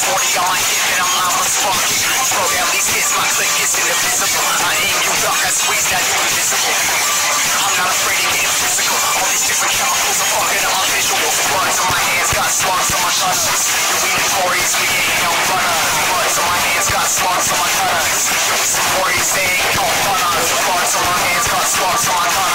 40 on my hip and I'm not funky. Smoke at least hits, my click is indivisible. I aim, you duck, I squeeze that, you invisible. I'm not afraid of getting physical. All these different chemicals are fucking up my visuals. Bloods on my hands, got slugs on my gutters. You're we notorious, we ain't no runners. Bloods on my hands, got slugs on my gutters. You're we some warriors, they ain't no runners. Bloods on my hands, got slugs on my gutters.